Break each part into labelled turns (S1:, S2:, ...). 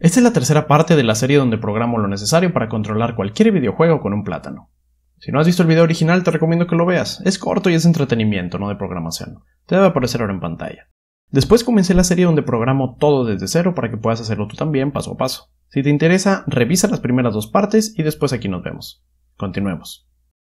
S1: Esta es la tercera parte de la serie donde programo lo necesario para controlar cualquier videojuego con un plátano. Si no has visto el video original te recomiendo que lo veas, es corto y es entretenimiento, no de programación. Te debe aparecer ahora en pantalla. Después comencé la serie donde programo todo desde cero para que puedas hacerlo tú también paso a paso. Si te interesa, revisa las primeras dos partes y después aquí nos vemos. Continuemos.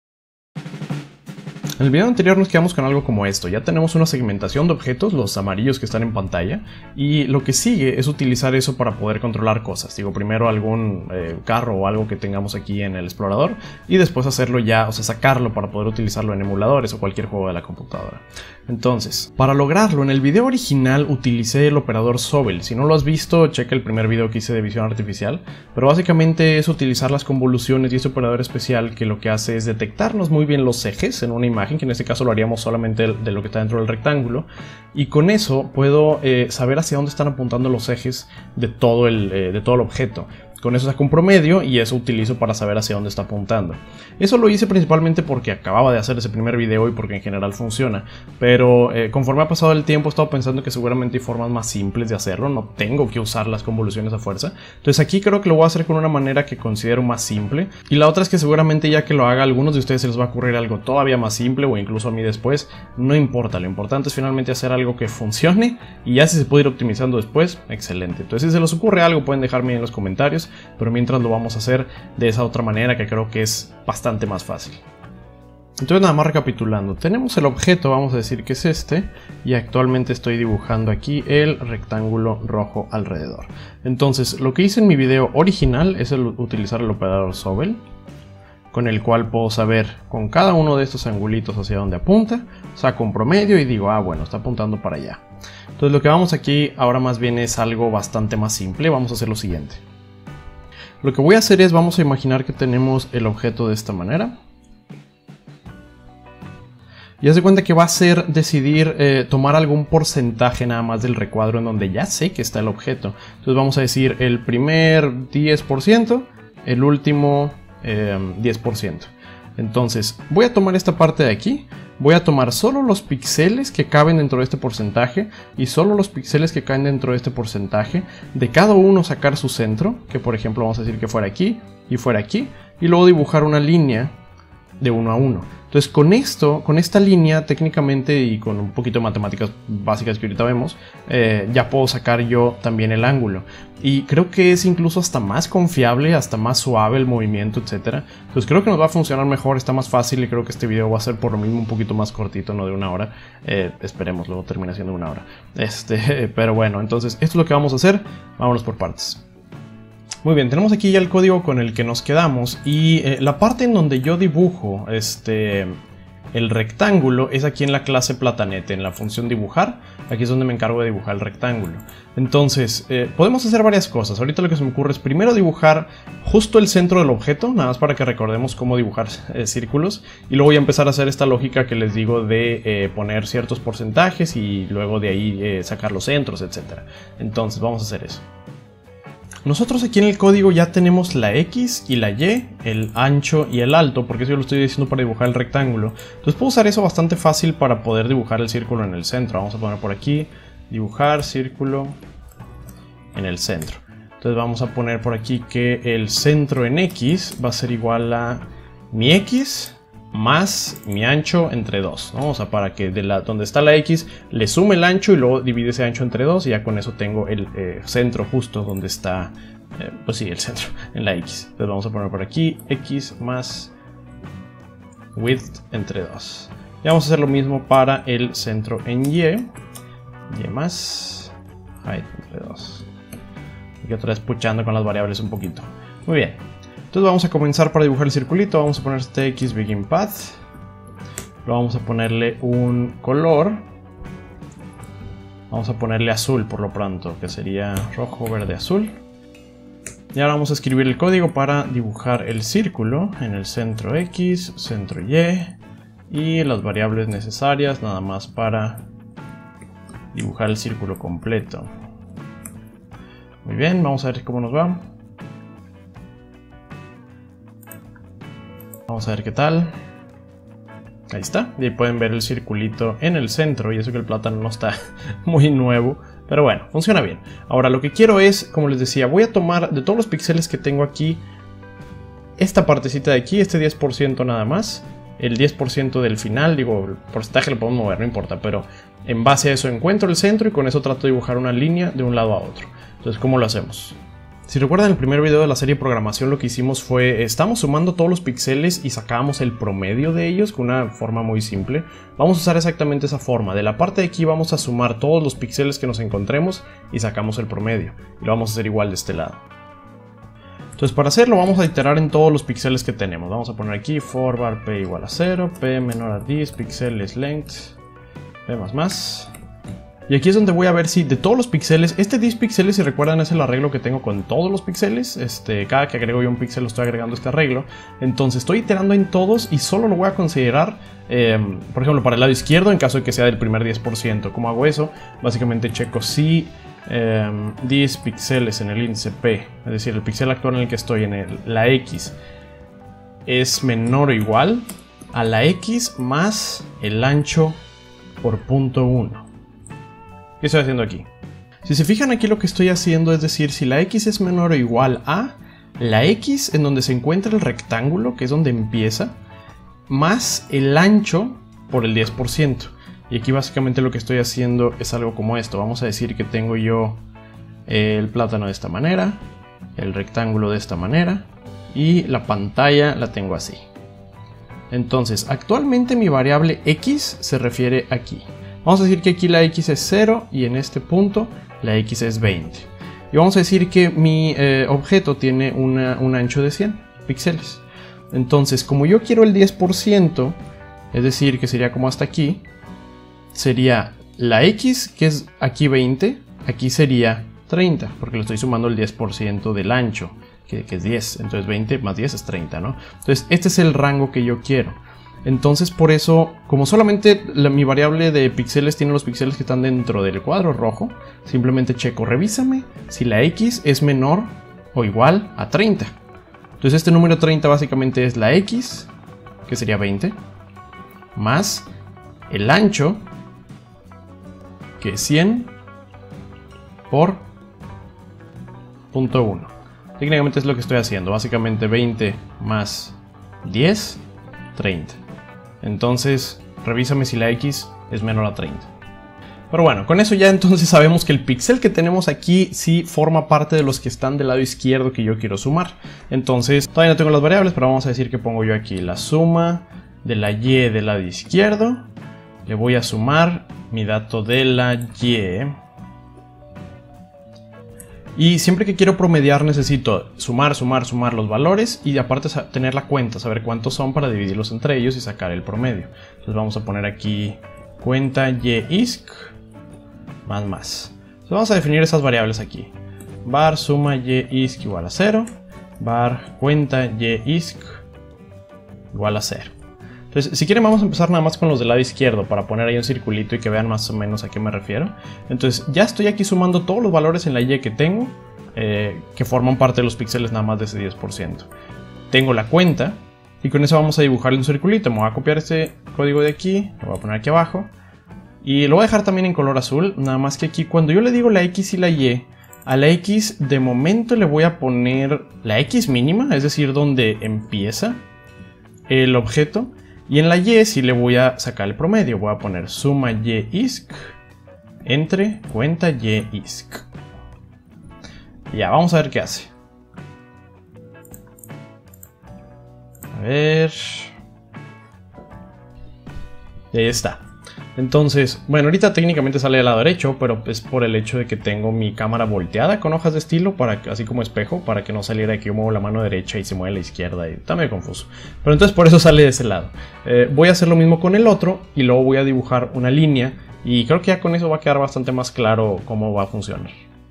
S1: En el video anterior nos quedamos con algo como esto. Ya tenemos una segmentación de objetos, los amarillos que están en pantalla, y lo que sigue es utilizar eso para poder controlar cosas. Digo, primero algún carro o algo que tengamos aquí en el explorador y después hacerlo ya, o sea, sacarlo para poder utilizarlo en emuladores o cualquier juego de la computadora. Entonces, para lograrlo, en el video original utilicé el operador Sobel. Si no lo has visto, checa el primer video que hice de visión artificial, pero básicamente es utilizar las convoluciones y este operador especial que lo que hace es detectarnos muy bien los ejes en una imagen, que en este caso lo haríamos solamente de lo que está dentro del rectángulo, y con eso puedo saber hacia dónde están apuntando los ejes de todo el objeto. Con eso saco un promedio y eso utilizo para saber hacia dónde está apuntando. Eso lo hice principalmente porque acababa de hacer ese primer video y porque en general funciona. Pero conforme ha pasado el tiempo he estado pensando que seguramente hay formas más simples de hacerlo. No tengo que usar las convoluciones a fuerza. Entonces aquí creo que lo voy a hacer con una manera que considero más simple. Y la otra es que seguramente ya que lo haga a algunos de ustedes se les va a ocurrir algo todavía más simple o incluso a mí después. No importa, lo importante es finalmente hacer algo que funcione y ya si se puede ir optimizando después, excelente. Entonces si se les ocurre algo pueden dejarme en los comentarios. Pero mientras lo vamos a hacer de esa otra manera que creo que es bastante más fácil. Entonces nada más recapitulando, tenemos el objeto, vamos a decir que es este, y actualmente estoy dibujando aquí el rectángulo rojo alrededor. Entonces lo que hice en mi video original es utilizar el operador Sobel, con el cual puedo saber con cada uno de estos angulitos hacia dónde apunta, saco un promedio y digo, ah bueno, está apuntando para allá. Entonces lo que vamos aquí ahora más bien es algo bastante más simple, vamos a hacer lo siguiente. Lo que voy a hacer es, vamos a imaginar que tenemos el objeto de esta manera. Y haz de cuenta que va a ser decidir tomar algún porcentaje nada más del recuadro en donde ya sé que está el objeto. Entonces vamos a decir el primer 10%, el último 10%. Entonces voy a tomar esta parte de aquí. Voy a tomar solo los píxeles que caben dentro de este porcentaje y solo los píxeles que caen dentro de este porcentaje. De cada uno sacar su centro, que por ejemplo vamos a decir que fuera aquí y fuera aquí. Y luego dibujar una línea de 1 a 1. Entonces con esto, con esta línea técnicamente y con un poquito de matemáticas básicas que ahorita vemos, ya puedo sacar yo también el ángulo. Y creo que es incluso hasta más confiable, hasta más suave el movimiento, etc. Entonces creo que nos va a funcionar mejor, está más fácil y creo que este video va a ser por lo mismo un poquito más cortito, no de 1 hora. Esperemos, luego termina siendo 1 hora. Pero bueno, entonces esto es lo que vamos a hacer, vámonos por partes. Muy bien, tenemos aquí ya el código con el que nos quedamos y la parte en donde yo dibujo el rectángulo es aquí en la clase platanete, en la función dibujar. Aquí es donde me encargo de dibujar el rectángulo. Entonces, podemos hacer varias cosas. Ahorita lo que se me ocurre es primero dibujar justo el centro del objeto, nada más para que recordemos cómo dibujar círculos. Y luego voy a empezar a hacer esta lógica que les digo de poner ciertos porcentajes y luego de ahí sacar los centros, etc. Entonces, vamos a hacer eso. Nosotros aquí en el código ya tenemos la X y la Y, el ancho y el alto, porque eso yo lo estoy diciendo para dibujar el rectángulo. Entonces puedo usar eso bastante fácil para poder dibujar el círculo en el centro. Vamos a poner por aquí, dibujar círculo en el centro. Entonces vamos a poner por aquí que el centro en X va a ser igual a mi X más mi ancho entre 2, ¿no? O sea, para que donde está la X le sume el ancho y luego divide ese ancho entre 2 y ya con eso tengo el centro justo donde está, pues sí, el centro en la X. Entonces vamos a poner por aquí X más width entre 2. Y vamos a hacer lo mismo para el centro en Y más height entre 2. Y otra vez puchando con las variables un poquito. Muy bien. Entonces vamos a comenzar para dibujar el circulito. Vamos a poner este X begin path. Luego vamos a ponerle un color. Vamos a ponerle azul por lo pronto, que sería rojo, verde, azul. Y ahora vamos a escribir el código para dibujar el círculo en el centro X, centro Y y las variables necesarias nada más para dibujar el círculo completo. Muy bien, vamos a ver cómo nos va. Vamos a ver qué tal. Ahí está. Y ahí pueden ver el circulito en el centro. Y eso que el plátano no está muy nuevo. Pero bueno, funciona bien. Ahora lo que quiero es, como les decía, voy a tomar de todos los píxeles que tengo aquí, esta partecita de aquí, este 10% nada más, el 10% del final, digo, el porcentaje lo podemos mover, no importa, pero en base a eso encuentro el centro y con eso trato de dibujar una línea de un lado a otro. Entonces, ¿cómo lo hacemos? Si recuerdan el primer video de la serie de programación, lo que hicimos fue, estamos sumando todos los píxeles y sacábamos el promedio de ellos con una forma muy simple. Vamos a usar exactamente esa forma. De la parte de aquí vamos a sumar todos los píxeles que nos encontremos y sacamos el promedio. Y lo vamos a hacer igual de este lado. Entonces para hacerlo vamos a iterar en todos los píxeles que tenemos. Vamos a poner aquí for var p igual a 0, p menor a 10, píxeles length, p más. Y aquí es donde voy a ver si de todos los píxeles, este 10 píxeles, si recuerdan, es el arreglo que tengo con todos los píxeles. Cada que agrego yo un píxel lo estoy agregando este arreglo. Entonces estoy iterando en todos y solo lo voy a considerar, por ejemplo, para el lado izquierdo en caso de que sea del primer 10%. ¿Cómo hago eso? Básicamente checo si 10 píxeles en el índice P, es decir, el píxel actual en el que estoy, la X, es menor o igual a la X más el ancho por punto 1. ¿Qué estoy haciendo aquí? Si se fijan aquí lo que estoy haciendo es decir, si la X es menor o igual a la X en donde se encuentra el rectángulo, que es donde empieza, más el ancho por el 10%. Y aquí básicamente lo que estoy haciendo es algo como esto. Vamos a decir que tengo yo el plátano de esta manera, el rectángulo de esta manera y la pantalla la tengo así. Entonces, actualmente mi variable X se refiere aquí. Vamos a decir que aquí la X es 0 y en este punto la X es 20. Y vamos a decir que mi objeto tiene un ancho de 100 píxeles. Entonces, como yo quiero el 10%, es decir, que sería como hasta aquí, sería la X, que es aquí 20, aquí sería 30, porque le estoy sumando el 10% del ancho, que es 10. Entonces 20 más 10 es 30, ¿no? Entonces este es el rango que yo quiero. Entonces por eso, como solamente mi variable de píxeles tiene los píxeles que están dentro del cuadro rojo, simplemente checo, revísame si la X es menor o igual a 30. Entonces este número 30 básicamente es la X, que sería 20, más el ancho, que es 100 por punto 1. Técnicamente es lo que estoy haciendo, básicamente 20 más 10, 30. Entonces, revísame si la X es menor a 30. Pero bueno, con eso ya entonces sabemos que el píxel que tenemos aquí sí forma parte de los que están del lado izquierdo que yo quiero sumar. Entonces, todavía no tengo las variables, pero vamos a decir que pongo yo aquí la suma de la Y del lado izquierdo. Le voy a sumar mi dato de la Y. Y siempre que quiero promediar necesito sumar los valores y aparte tener la cuenta, saber cuántos son para dividirlos entre ellos y sacar el promedio. Entonces vamos a poner aquí cuenta y_isc más. Entonces vamos a definir esas variables aquí. Var suma y_isc igual a 0, var cuenta y_isc igual a 0. Entonces, si quieren vamos a empezar nada más con los del lado izquierdo para poner ahí un circulito y que vean más o menos a qué me refiero. Entonces ya estoy aquí sumando todos los valores en la Y que tengo, que forman parte de los píxeles nada más de ese 10%. Tengo la cuenta y con eso vamos a dibujarle un circulito. Me voy a copiar este código de aquí, lo voy a poner aquí abajo y lo voy a dejar también en color azul. Nada más que aquí cuando yo le digo la X y la Y, a la X de momento le voy a poner la X mínima, es decir, donde empieza el objeto. Y en la Y sí le voy a sacar el promedio. Voy a poner suma y_isc entre cuenta y_isc. Ya, vamos a ver qué hace. A ver. Y ahí está. Entonces, bueno, ahorita técnicamente sale del lado derecho, pero es por el hecho de que tengo mi cámara volteada con hojas de estilo, así como espejo, para que no saliera de que yo muevo la mano derecha y se mueve la izquierda, y está medio confuso. Pero entonces por eso sale de ese lado. Voy a hacer lo mismo con el otro, y luego voy a dibujar una línea, y creo que ya con eso va a quedar bastante más claro cómo va a funcionar.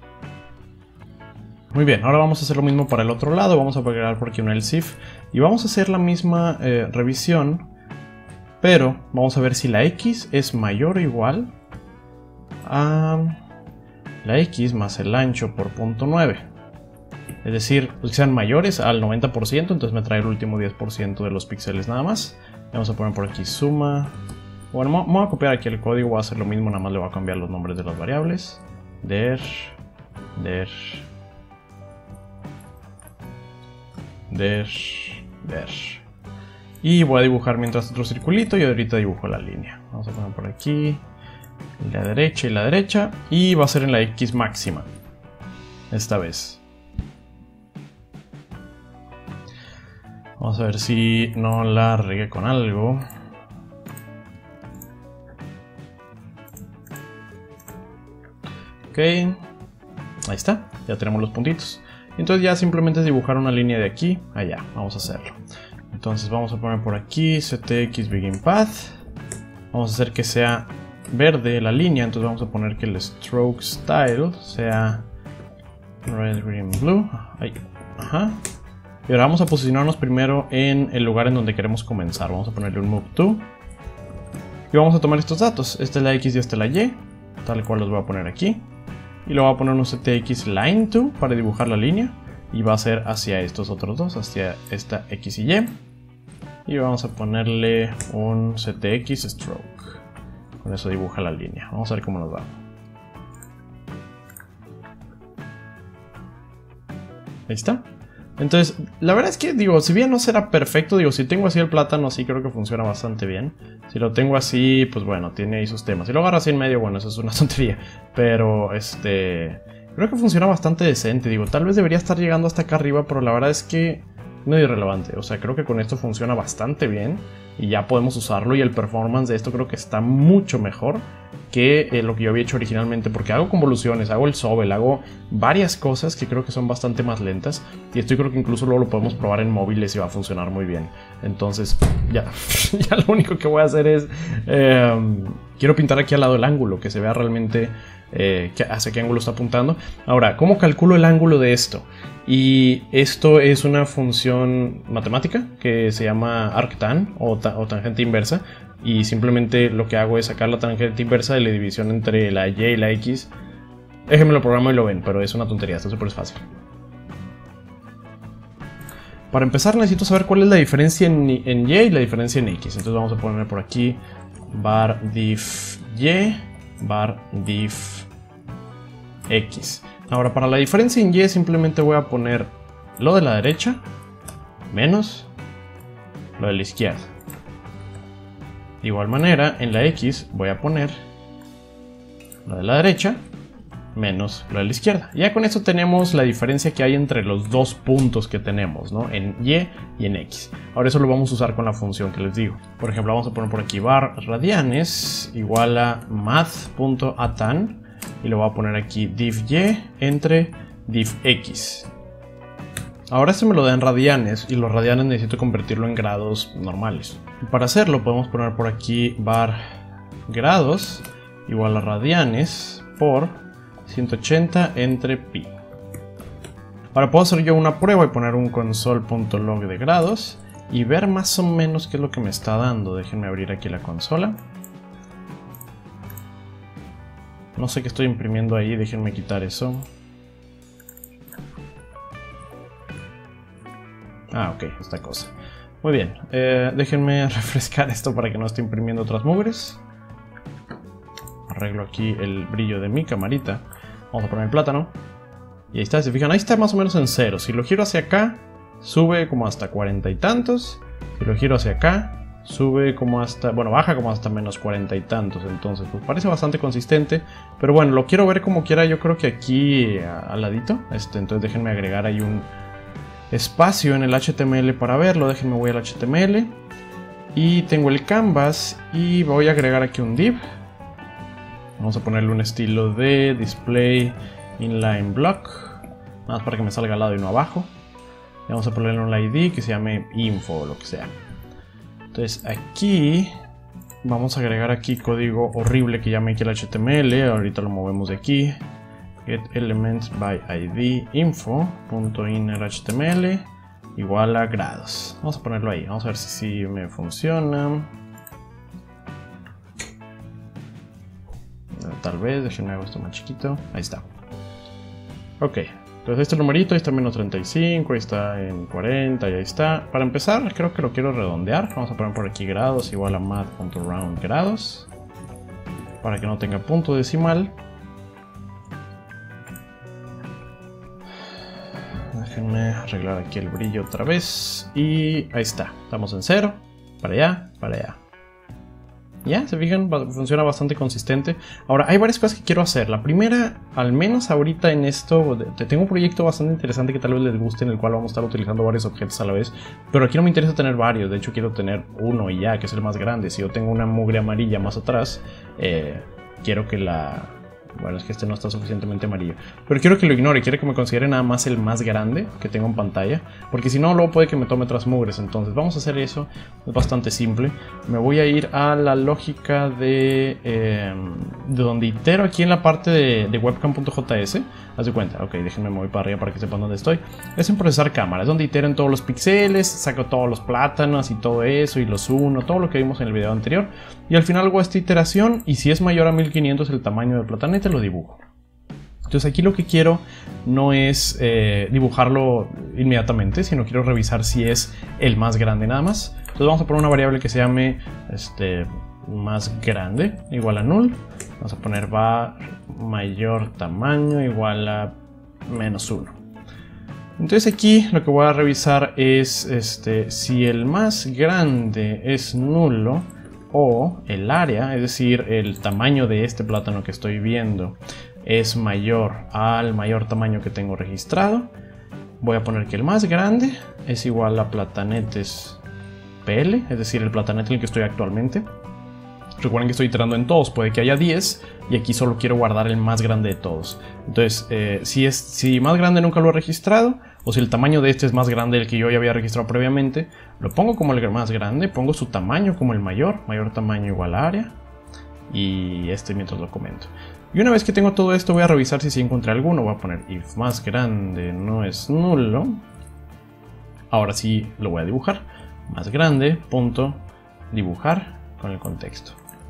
S1: Muy bien, ahora vamos a hacer lo mismo para el otro lado, vamos a agregar por aquí un else if, y vamos a hacer la misma revisión. Pero vamos a ver si la X es mayor o igual a la X más el ancho por punto 9. Es decir, pues que sean mayores al 90%, entonces me trae el último 10% de los píxeles nada más. Vamos a poner por aquí suma. Bueno, voy a copiar aquí el código, voy a hacer lo mismo, nada más le voy a cambiar los nombres de las variables. der. Y voy a dibujar mientras otro circulito y ahorita dibujo la línea. Vamos a poner por aquí la derecha y la derecha. Y va a ser en la X máxima. Esta vez. Vamos a ver si no la regué con algo. Ok. Ahí está. Ya tenemos los puntitos. Entonces ya simplemente es dibujar una línea de aquí a allá. Vamos a hacerlo. Entonces vamos a poner por aquí CTX Begin Path. Vamos a hacer que sea verde la línea. Entonces vamos a poner que el Stroke Style sea Red, Green, Blue. Ahí. Ajá. Y ahora vamos a posicionarnos primero en el lugar en donde queremos comenzar. Vamos a ponerle un Move To. Y vamos a tomar estos datos. Esta es la X y esta es la Y. Tal cual los voy a poner aquí. Y le voy a poner un CTX Line To para dibujar la línea. Y va a ser hacia estos otros dos, hacia esta X y Y. Y vamos a ponerle un CTX Stroke. Con eso dibuja la línea. Vamos a ver cómo nos va. Ahí está. Entonces, la verdad es que, digo, si bien no será perfecto, digo, si tengo así el plátano, sí creo que funciona bastante bien. Si lo tengo así, pues bueno, tiene ahí sus temas. Si lo agarro así en medio, bueno, eso es una tontería. Pero, creo que funciona bastante decente. Digo, tal vez debería estar llegando hasta acá arriba, pero la verdad es que no es irrelevante. O sea, creo que con esto funciona bastante bien y ya podemos usarlo. Y el performance de esto creo que está mucho mejor que lo que yo había hecho originalmente, porque hago convoluciones, hago el sobel, hago varias cosas que creo que son bastante más lentas, y esto yo creo que incluso luego lo podemos probar en móviles y va a funcionar muy bien. Entonces ya lo único que voy a hacer es quiero pintar aquí al lado el ángulo, que se vea realmente hacia qué ángulo está apuntando. Ahora, ¿cómo calculo el ángulo de esto? Y esto es una función matemática que se llama arctan o tangente inversa. Y simplemente lo que hago es sacar la tangente inversa de la división entre la Y y la X. Déjenme lo programo y lo ven, pero es una tontería, esto súper fácil. Para empezar necesito saber cuál es la diferencia en Y y la diferencia en X. Entonces vamos a poner por aquí var diff Y, var diff X. Ahora, para la diferencia en Y simplemente voy a poner lo de la derecha menos lo de la izquierda. De igual manera, en la X voy a poner lo de la derecha menos lo de la izquierda. Ya con esto tenemos la diferencia que hay entre los dos puntos que tenemos, ¿no? En Y y en X. Ahora eso lo vamos a usar con la función que les digo. Por ejemplo, vamos a poner por aquí var radianes igual a math.atan y le voy a poner aquí diff Y entre diff X. Ahora este me lo da en radianes y los radianes necesito convertirlo en grados normales. Y para hacerlo podemos poner por aquí var grados igual a radianes por 180 entre pi. Ahora puedo hacer yo una prueba y poner un console.log de grados y ver más o menos qué es lo que me está dando. Déjenme abrir aquí la consola. No sé qué estoy imprimiendo ahí, déjenme quitar eso. Ah, ok, esta cosa. Muy bien, déjenme refrescar esto para que no esté imprimiendo otras mugres. Arreglo aquí el brillo de mi camarita. Vamos a poner el plátano. Y ahí está, si se fijan, ahí está más o menos en 0. Si lo giro hacia acá, sube como hasta 40 y tantos. Si lo giro hacia acá, sube como hasta, bueno, baja como hasta menos 40 y tantos. Entonces, pues parece bastante consistente. Pero bueno, lo quiero ver como quiera, yo creo que aquí al ladito. Entonces déjenme agregar ahí un espacio en el HTML para verlo. Déjenme, voy al HTML y tengo el canvas y voy a agregar aquí un div. Vamos a ponerle un estilo de display inline block, nada más para que me salga al lado y no abajo. Y vamos a ponerle un ID que se llame info o lo que sea. Entonces aquí vamos a agregar aquí código horrible que llame aquí el HTML. Ahorita lo movemos de aquí. Get elements by id info.innerhtml igual a grados. Vamos a ponerlo ahí, vamos a ver si me funciona. Tal vez, déjenme hago esto más chiquito. Ahí está. Ok, entonces este numerito ahí está en menos 35, ahí está en 40 y ahí está. Para empezar, creo que lo quiero redondear. Vamos a poner por aquí grados igual a math.round grados para que no tenga punto decimal. Déjenme arreglar aquí el brillo otra vez. Y ahí está. Estamos en 0. Para allá, para allá. Ya, se fijan, funciona bastante consistente. Ahora, hay varias cosas que quiero hacer. La primera, al menos ahorita en esto, tengo un proyecto bastante interesante que tal vez les guste, en el cual vamos a estar utilizando varios objetos a la vez. Pero aquí no me interesa tener varios, de hecho quiero tener uno y ya, que es el más grande. Si yo tengo una mugre amarilla más atrás, quiero que la... Bueno, es que este no está suficientemente amarillo. Pero quiero que lo ignore, quiero que me considere nada más el más grande que tengo en pantalla. Porque si no, luego puede que me tome otras mugres. Entonces vamos a hacer eso, es bastante simple. Me voy a ir a la lógica de donde itero aquí en la parte de webcam.js. Haz de cuenta, ok, déjenme mover para arriba para que sepan dónde estoy. Es en procesar cámara, es donde itero en todos los píxeles, saco todos los plátanos y todo eso, y los uno, todo lo que vimos en el video anterior. Y al final hago esta iteración, y si es mayor a 1500 el tamaño del platanete, lo dibujo. Entonces aquí lo que quiero no es dibujarlo inmediatamente, sino quiero revisar si es el más grande nada más. Entonces vamos a poner una variable que se llame más grande igual a null. Vamos a poner var mayor tamaño igual a -1. Entonces aquí lo que voy a revisar es si el más grande es nulo, o el área, es decir, el tamaño de este plátano que estoy viendo, es mayor al mayor tamaño que tengo registrado. Voy a poner que el más grande es igual a platanetes PL, es decir, el platanete en el que estoy actualmente. Recuerden que estoy iterando en todos, puede que haya 10 y aquí solo quiero guardar el más grande de todos. Entonces, si más grande nunca lo he registrado, o si el tamaño de este es más grande del que yo ya había registrado previamente, lo pongo como el más grande, pongo su tamaño como el mayor tamaño igual a área, y mientras lo comento. Y una vez que tengo todo esto, voy a revisar si encontré alguno. Voy a poner if más grande no es nulo. Ahora sí lo voy a dibujar. Más grande, punto, dibujar con el contexto.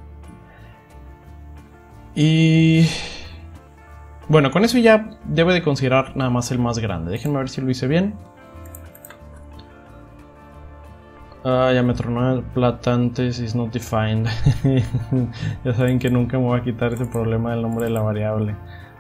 S1: Y bueno, con eso ya debe de considerar nada más el más grande. Déjenme ver si lo hice bien. Ya me tronó el platantes is not defined. Ya saben que nunca me voy a quitar ese problema del nombre de la variable.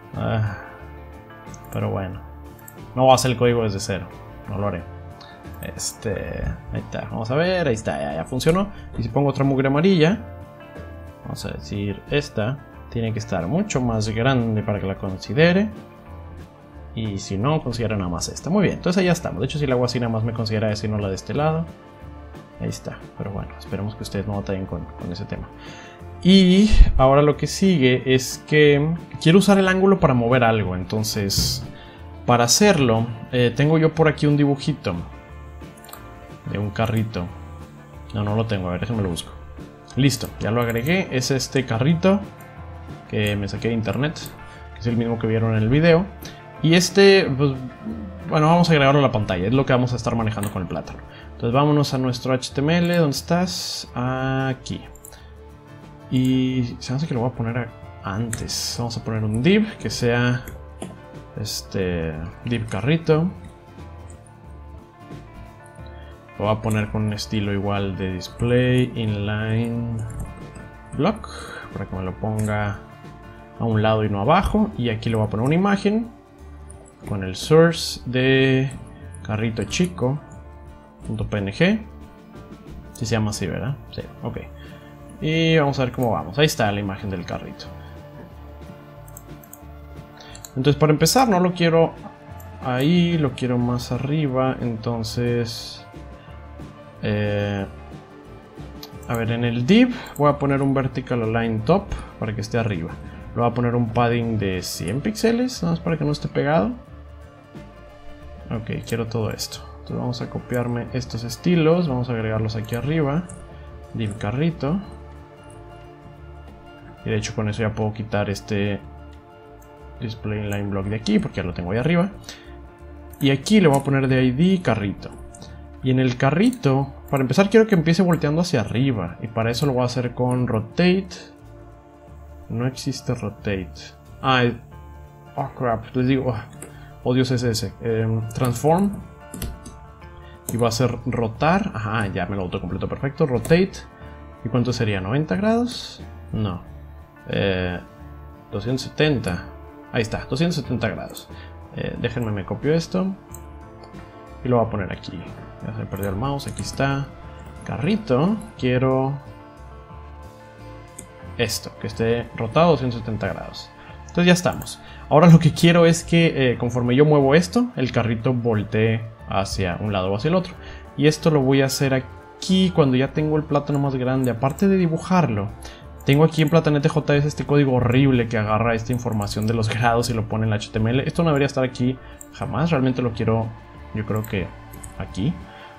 S1: Pero bueno, no voy a hacer el código desde cero, no lo haré. Ahí está, vamos a ver, ahí está, ya funcionó. Y si pongo otra mugre amarilla, vamos a decir esta tiene que estar mucho más grande para que la considere. Y si no, considera nada más esta. Muy bien, entonces ahí ya estamos. De hecho, si la hago así, nada más me considera esa y no la de este lado. Ahí está, pero bueno, esperemos que ustedes no batallen con ese tema. Y ahora lo que sigue es que quiero usar el ángulo para mover algo. Entonces, para hacerlo, tengo yo por aquí un dibujito de un carrito. No lo tengo, a ver, déjenme lo busco. Listo, ya lo agregué. Es este carrito que me saqué de internet, que es el mismo que vieron en el video. Y pues, bueno, vamos a agregarlo a la pantalla, es lo que vamos a estar manejando con el plátano. Entonces vámonos a nuestro HTML, ¿dónde estás? Aquí. Y se me hace que lo voy a poner antes. Vamos a poner un div que sea div carrito. Lo voy a poner con un estilo igual de display inline block, para que me lo ponga a un lado y no abajo. Y aquí le voy a poner una imagen con el source de carrito chico .png. Si se llama así, ¿verdad? Sí, ok. Y vamos a ver cómo vamos. Ahí está la imagen del carrito. Entonces, para empezar, no lo quiero ahí, lo quiero más arriba. Entonces, a ver, en el div voy a poner un vertical align top para que esté arriba. Le voy a poner un padding de 100 píxeles, nada más para que no esté pegado. Ok, quiero todo esto. Entonces vamos a copiarme estos estilos, vamos a agregarlos aquí arriba. Div carrito. Y de hecho con eso ya puedo quitar este display inline block de aquí, porque ya lo tengo ahí arriba. Y aquí le voy a poner de ID carrito. Y en el carrito, para empezar quiero que empiece volteando hacia arriba. Y para eso lo voy a hacer con rotate. No existe rotate. Oh crap, les digo, odio CSS. Transform. Y va a ser rotar. Ajá, ya me lo autocompleto perfecto. Rotate. ¿Y cuánto sería? ¿90 grados? No. 270. Ahí está, 270 grados. Déjenme, me copio esto. y lo voy a poner aquí. Ya se me perdió el mouse, aquí está. Carrito, quiero esto, que esté rotado 270 grados. Entonces ya estamos. Ahora lo que quiero es que conforme yo muevo esto, el carrito voltee hacia un lado o hacia el otro. Y esto lo voy a hacer aquí cuando ya tengo el plátano más grande. Aparte de dibujarlo, tengo aquí en Platanete JS este código horrible que agarra esta información de los grados y lo pone en el HTML. Esto no debería estar aquí jamás. Realmente lo quiero, yo creo que aquí.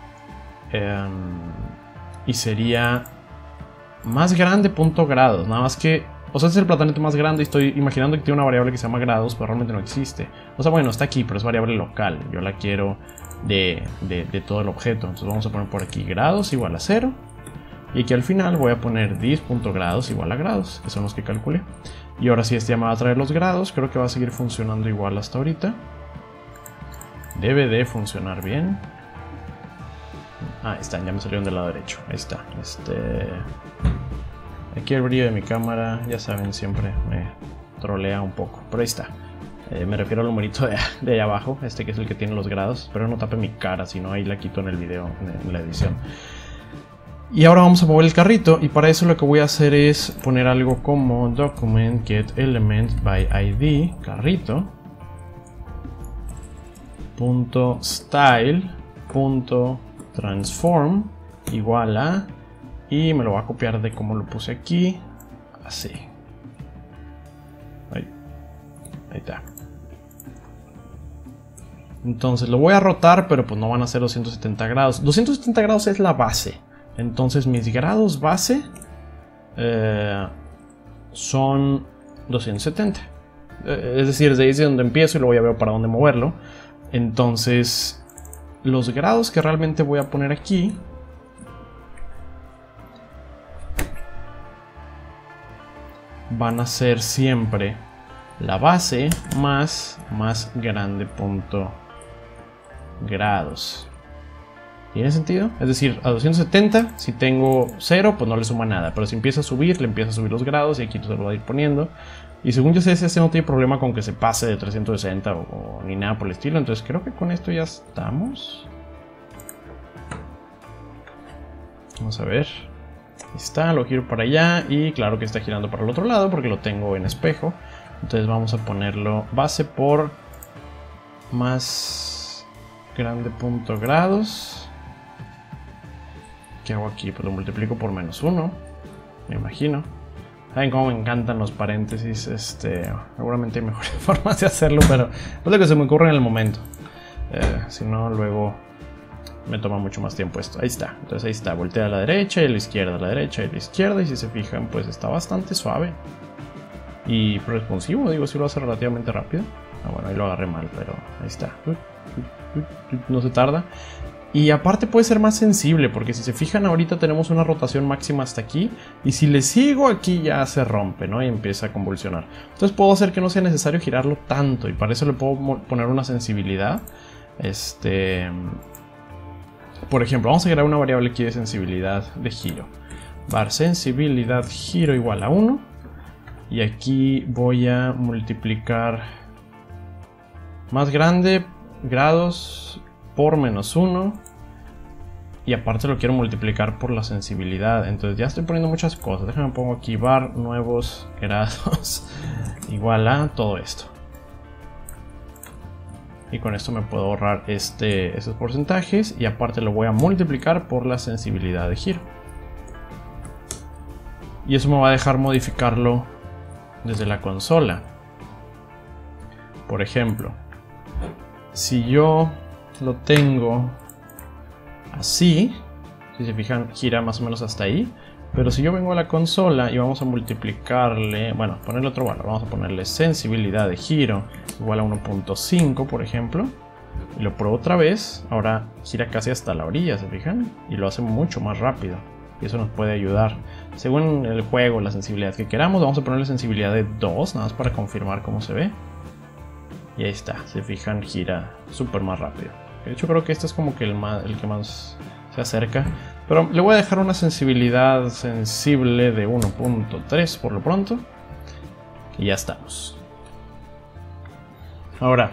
S1: Y sería más grande punto grados. Nada más que, o sea, este es el Platanete más grande y estoy imaginando que tiene una variable que se llama grados, pero realmente no existe. O sea, bueno, está aquí, pero es variable local. Yo la quiero de todo el objeto. Entonces vamos a poner por aquí grados igual a 0. Y aquí al final voy a poner dis.grados igual a grados, que son los que calculé. Y ahora sí, este ya me va a traer los grados. Creo que va a seguir funcionando igual hasta ahorita. Debe de funcionar bien. Ah, están, ya me salieron del lado derecho. Ahí está. Aquí el brillo de mi cámara, ya saben, siempre me trolea un poco. Pero ahí está. Me refiero al numerito de ahí abajo, que es el que tiene los grados. Espero no tape mi cara, si no ahí la quito en el video, en la edición. Y ahora vamos a mover el carrito, y para eso lo que voy a hacer es poner algo como document get element by id carrito .style .transform igual a, y me lo voy a copiar de como lo puse aquí, así. Ahí está. Entonces lo voy a rotar, pero pues no van a ser 270 grados. 270 grados es la base. Entonces mis grados base son 270. Es decir, desde donde empiezo y luego ya veo para dónde moverlo. Entonces los grados que realmente voy a poner aquí van a ser siempre la base más grande punto grados. ¿Tiene sentido? Es decir, a 270, si tengo 0, pues no le suma nada. Pero si empieza a subir, le empieza a subir los grados y aquí se lo va a ir poniendo. Y según yo sé, ese no tiene problema con que se pase de 360 o ni nada por el estilo. Entonces creo que con esto ya estamos. Vamos a ver. Ahí está, lo giro para allá y claro que está girando para el otro lado porque lo tengo en espejo. Entonces vamos a ponerlo base por más grande punto grados. ¿Qué hago aquí? Pues lo multiplico por -1, me imagino. Saben cómo me encantan los paréntesis. Seguramente hay mejores formas de hacerlo, pero es lo que se me ocurre en el momento. Si no, luego me toma mucho más tiempo esto. Ahí está. Entonces ahí está. Voltea a la derecha y a la izquierda, a la derecha y a la izquierda. Y si se fijan, pues está bastante suave. Y responsivo, digo, si lo hace relativamente rápido. Ah, bueno, ahí lo agarré mal, pero ahí está. No se tarda. Y aparte puede ser más sensible, porque si se fijan ahorita tenemos una rotación máxima hasta aquí. Y si le sigo aquí ya se rompe, ¿no? Y empieza a convulsionar. Entonces puedo hacer que no sea necesario girarlo tanto. Y para eso le puedo poner una sensibilidad. Por ejemplo, vamos a crear una variable aquí de sensibilidad de giro. Var sensibilidad giro igual a 1. Y aquí voy a multiplicar más grande grados por -1. Y aparte lo quiero multiplicar por la sensibilidad. Entonces ya estoy poniendo muchas cosas. Déjame pongo aquí var nuevos grados igual a todo esto. Y con esto me puedo ahorrar esos porcentajes. Y aparte lo voy a multiplicar por la sensibilidad de giro. Y eso me va a dejar modificarlo desde la consola. Por ejemplo, si yo lo tengo así, si se fijan gira más o menos hasta ahí, pero si yo vengo a la consola y vamos a multiplicarle, bueno, ponerle otro valor, vamos a ponerle sensibilidad de giro igual a 1.5 por ejemplo, y lo pruebo otra vez, ahora gira casi hasta la orilla, se fijan, y lo hace mucho más rápido. Y eso nos puede ayudar. Según el juego, la sensibilidad que queramos, vamos a ponerle sensibilidad de 2, nada más para confirmar cómo se ve. Y ahí está, se fijan, gira súper más rápido. De hecho creo que este es como que el que más se acerca. Pero le voy a dejar una sensibilidad sensible de 1.3 por lo pronto. Y ya estamos. Ahora,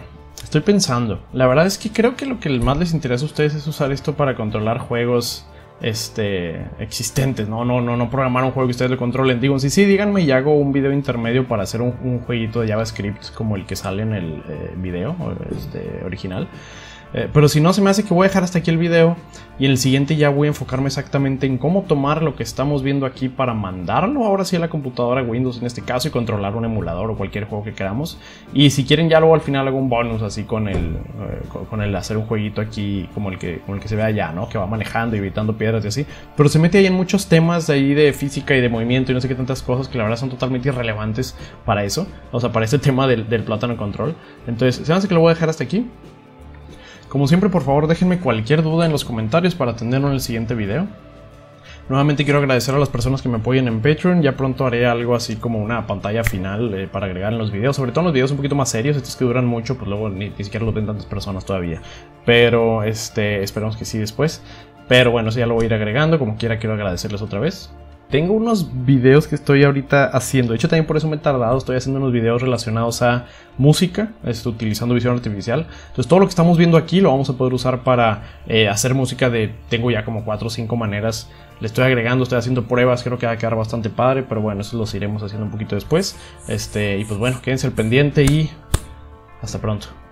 S1: Estoy pensando. La verdad es que creo que lo que más les interesa a ustedes es usar esto para controlar juegos existentes. No programar un juego que ustedes lo controlen. Digo, sí, díganme y hago un video intermedio para hacer un jueguito de JavaScript como el que sale en el video original. Pero si no, se me hace que voy a dejar hasta aquí el video y en el siguiente ya voy a enfocarme exactamente en cómo tomar lo que estamos viendo aquí para mandarlo ahora sí a la computadora Windows en este caso y controlar un emulador o cualquier juego que queramos. Y si quieren ya luego al final hago un bonus así con el hacer un jueguito aquí como el que se ve allá, ¿no? Que va manejando y evitando piedras y así. Pero se mete ahí en muchos temas de ahí de física y de movimiento y no sé qué tantas cosas que la verdad son totalmente irrelevantes para eso. O sea, para este tema del plátano control. Entonces, se me hace que lo voy a dejar hasta aquí. Como siempre, por favor, déjenme cualquier duda en los comentarios para atenderlo en el siguiente video. Nuevamente quiero agradecer a las personas que me apoyen en Patreon. Ya pronto haré algo así como una pantalla final para agregar en los videos. Sobre todo en los videos un poquito más serios. Estos que duran mucho, pues luego ni siquiera los ven tantas personas todavía. Pero esperemos que sí después. Pero bueno, eso ya lo voy a ir agregando. Como quiera, quiero agradecerles otra vez. Tengo unos videos que estoy ahorita haciendo. De hecho, también por eso me he tardado. Estoy haciendo unos videos relacionados a música, utilizando visión artificial. Entonces, todo lo que estamos viendo aquí lo vamos a poder usar para hacer música tengo ya como 4 o 5 maneras. Le estoy agregando, estoy haciendo pruebas. Creo que va a quedar bastante padre. Pero bueno, eso los iremos haciendo un poquito después. Y pues bueno, quédense al pendiente y hasta pronto.